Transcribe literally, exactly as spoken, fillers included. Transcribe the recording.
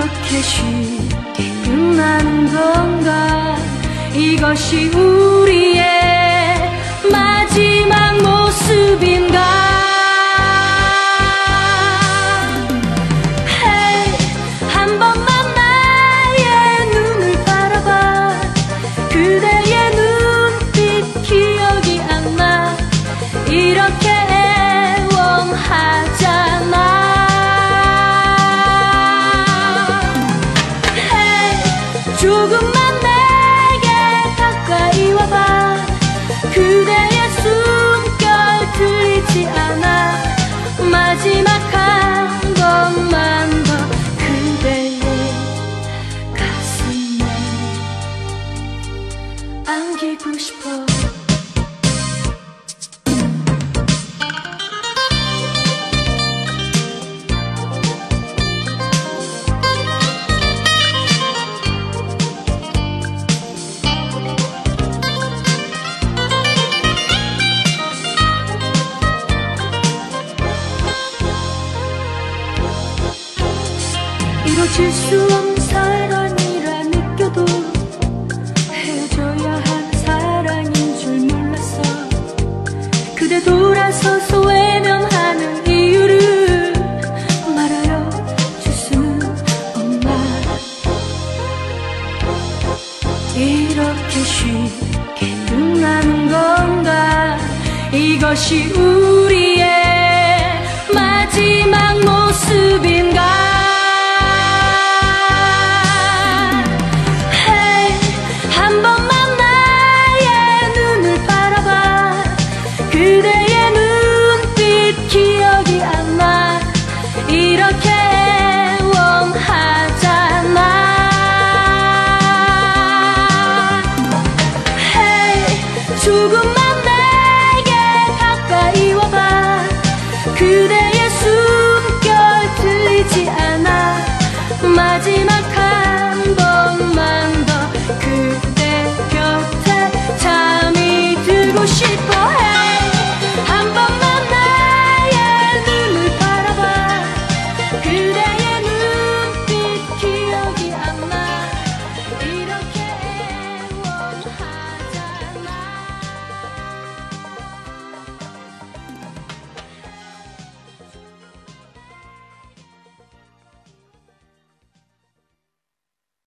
이렇게 쉽게 끝나는 건가? 이것이 우리의 마지막 모습인가? Hey, 한 번만 나의 눈을 바라봐. 그대의 눈빛 기억이 안 나. 이렇게 애원하잖아. 조금만 내게 가까이 와봐. 그대의 숨결 들리지 않아. 마지막 한 번만 더 그대의 가슴에 안기고 싶어. 이루어질 수 없는 사랑이라 느껴도 헤어져야 한 사랑인 줄 몰랐어. 그대 돌아서서 외면하는 이유를 말하여 줄 수는 없나. 이렇게 쉽게 끝나는 건가? 이것이 우리의 마지막 모습인가? 그대의 눈빛 기억이 안 나. 이렇게 애원하잖아. Hey, 조금만 내게 가까이 와봐. 그대